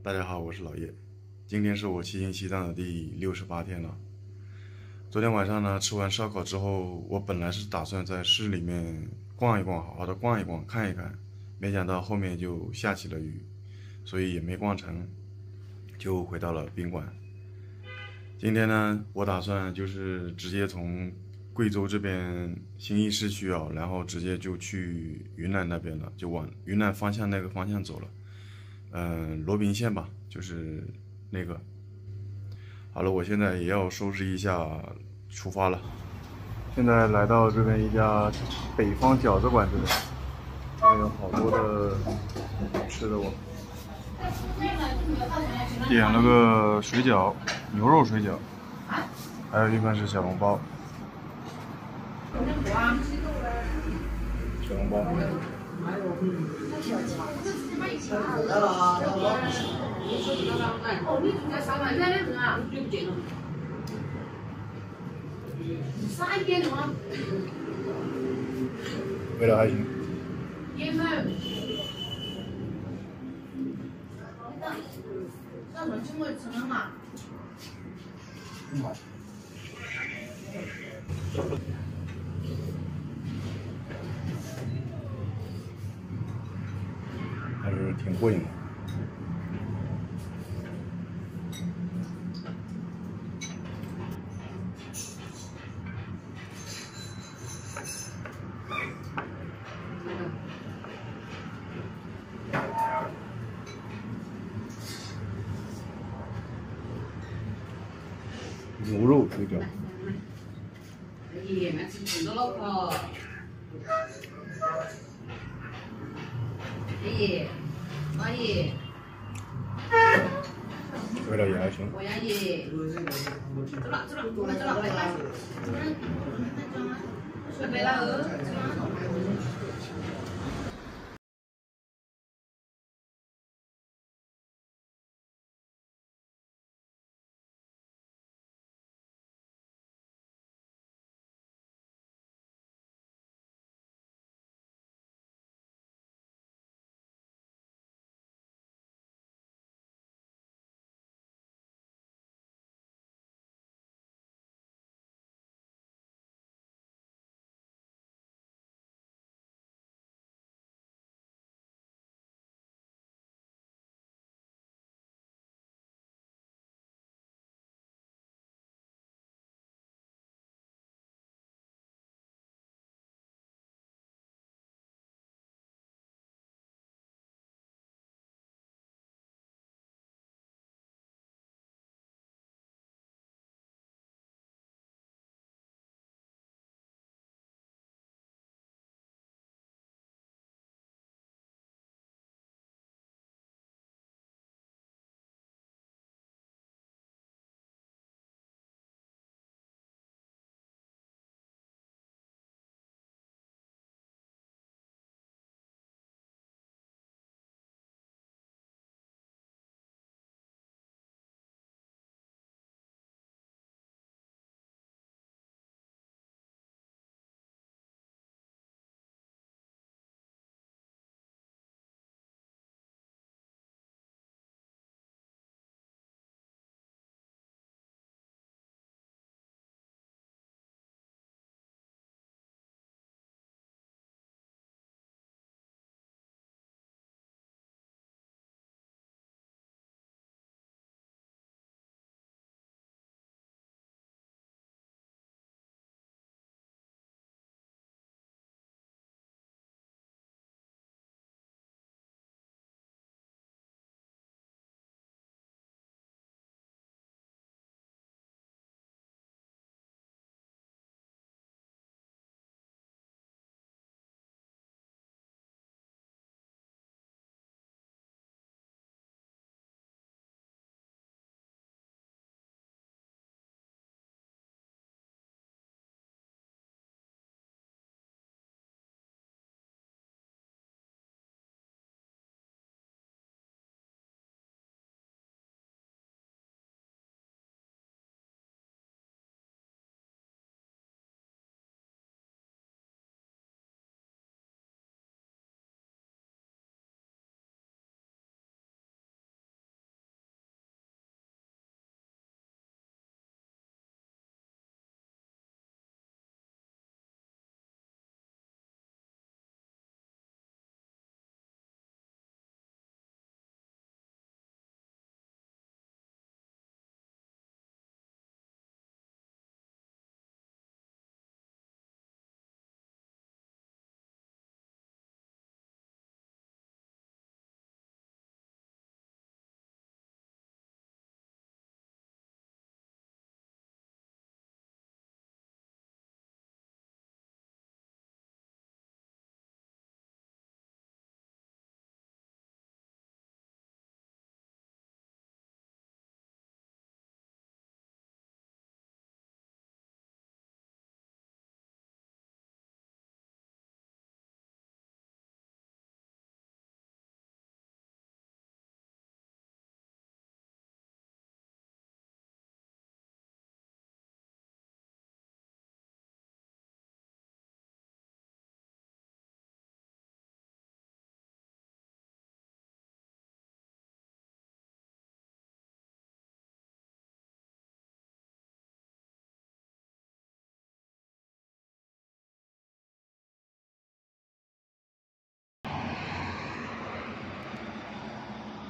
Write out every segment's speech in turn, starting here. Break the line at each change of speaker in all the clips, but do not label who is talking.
大家好，我是老叶。今天是我骑行西藏的第68天了。昨天晚上呢，吃完烧烤之后，我本来是打算在市里面逛一逛，好好的逛一逛，看一看，没想到后面就下起了雨，所以也没逛成，就回到了宾馆。今天呢，我打算就是直接从贵州这边新义市区啊，然后直接就去云南那边了，就往云南方向那个方向走了。罗宾县吧，就是那个。好了，我现在也要收拾一下，出发了。现在来到这边一家北方饺子馆这边，还有好多的吃的我。点了个水饺，牛肉水饺，还有一份是小笼包。小笼包。味道还行。还是挺过瘾的。牛肉水饺。味道也还行。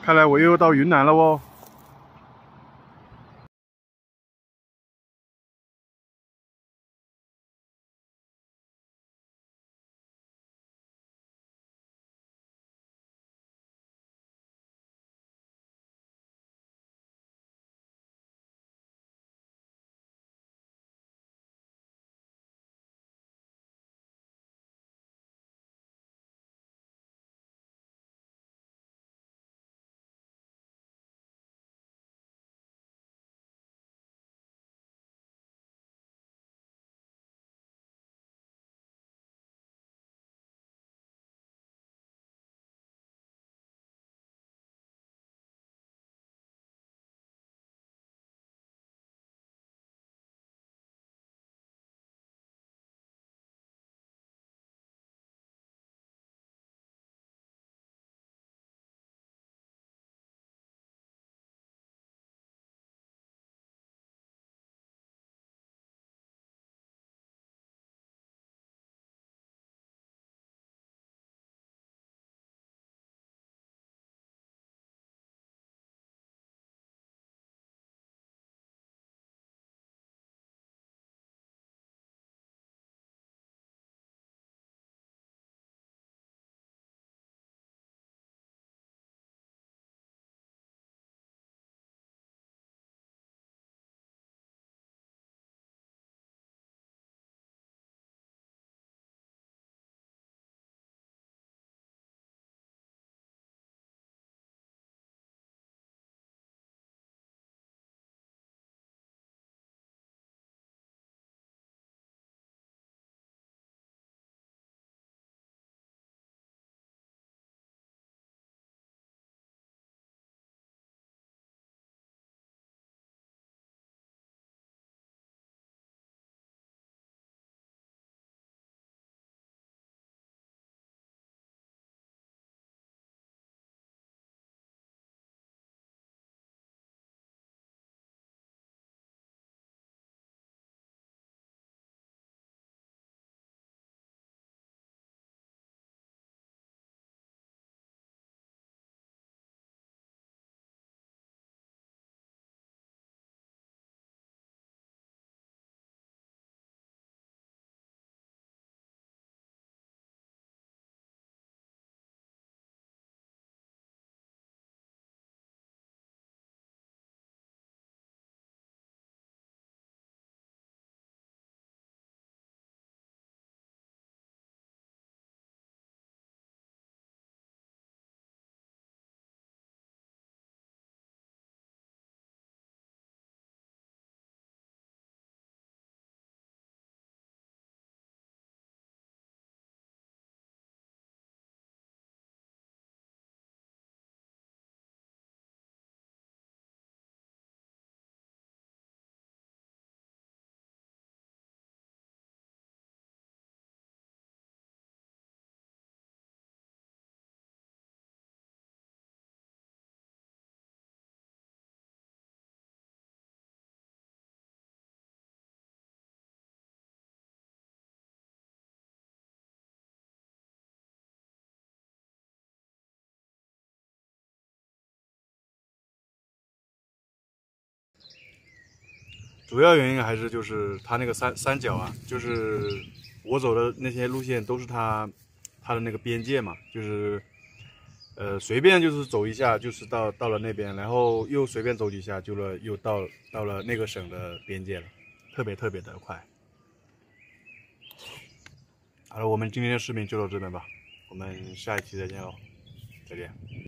看来我又到云南了哦。主要原因还是就是它那个三角啊，就是我走的那些路线都是它的那个边界嘛，就是随便就是走一下就是到了那边，然后又随便走几下又到了那个省的边界了，特别特别的快。好了，我们今天的视频就到这边吧，我们下一期再见喽，再见。